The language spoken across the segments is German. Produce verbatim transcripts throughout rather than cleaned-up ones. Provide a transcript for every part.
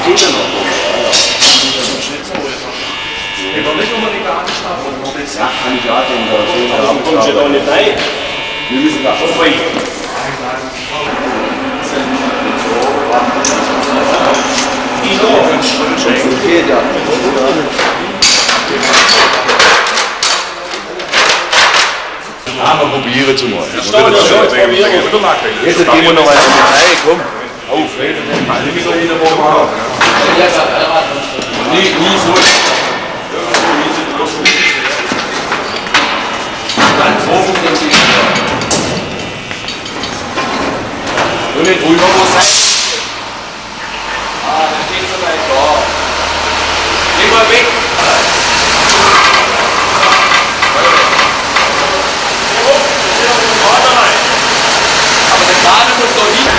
geht ja noch. Ja, nicht unbedingt Gartenstadt und noch nichts. Ja, kann ich auch denken. Da kommt ja doch nicht rein. Wir müssen da schon rein. Geht ja. Ah, wir probieren es mal. Jetzt gehen wir noch einmal rein, komm. Auf, nicht so in der Woche. Nie, nie so. Ganz oben sind sie. Und nicht drüber muss sein. Ah, dann steht so gleich da. Geh mal weg. Aber der Kahn muss doch nicht.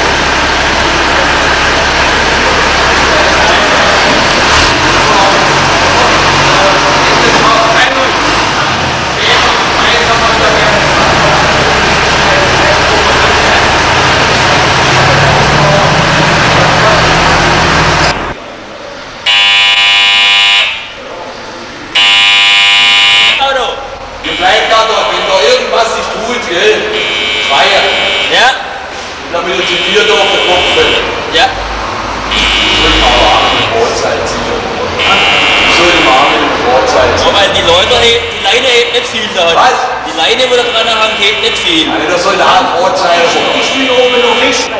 Bleibt da doch, wenn da irgendwas sich tut, gell? Schreien. Ja. Damit uns die Tür da auf den Kopf fällt. Ja. Soll mal warten mit Brotzeit sicher. Soll mal mit Brotzeit sicher. Weil die Leute hebt, die Leine hebt nicht viel da. Was? Die Leine, wo da dran hängt, hebt nicht viel. Also der Soldat Brotzeit schon. Ich spiele oben noch nicht.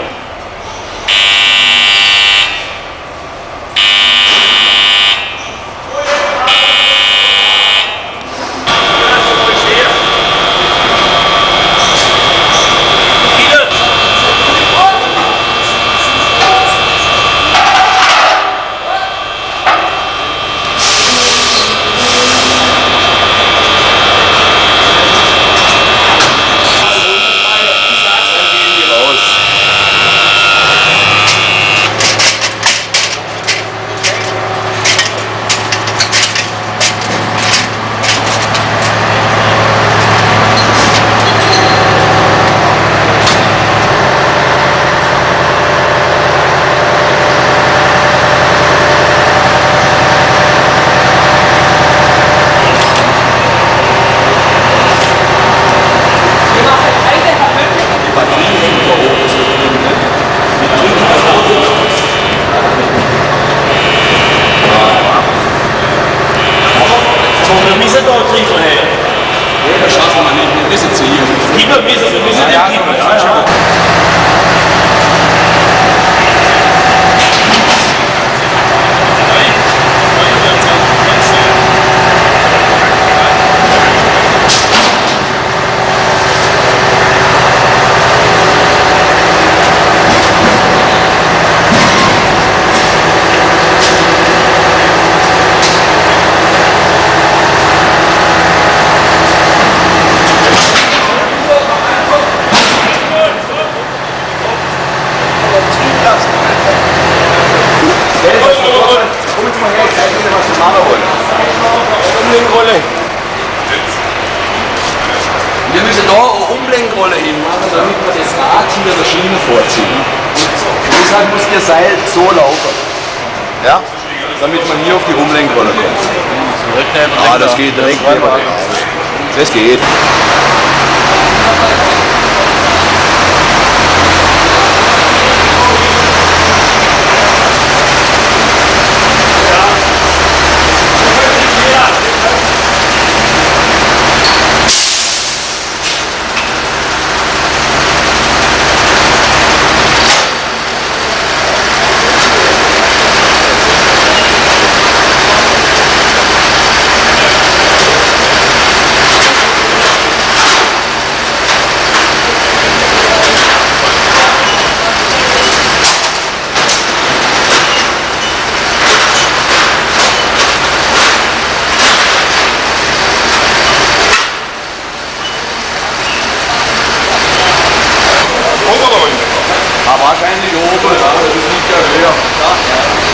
Wir müssen da eine Umlenkrolle hinmachen, damit wir das Rad hinter der Schiene vorziehen. Und deshalb muss der Seil so laufen. Ja? Damit man hier auf die Umlenkrolle kommt. Ah, das geht direkt. Das geht. Wahrscheinlich oben, ja, das ist nicht der höher. Ja, ja.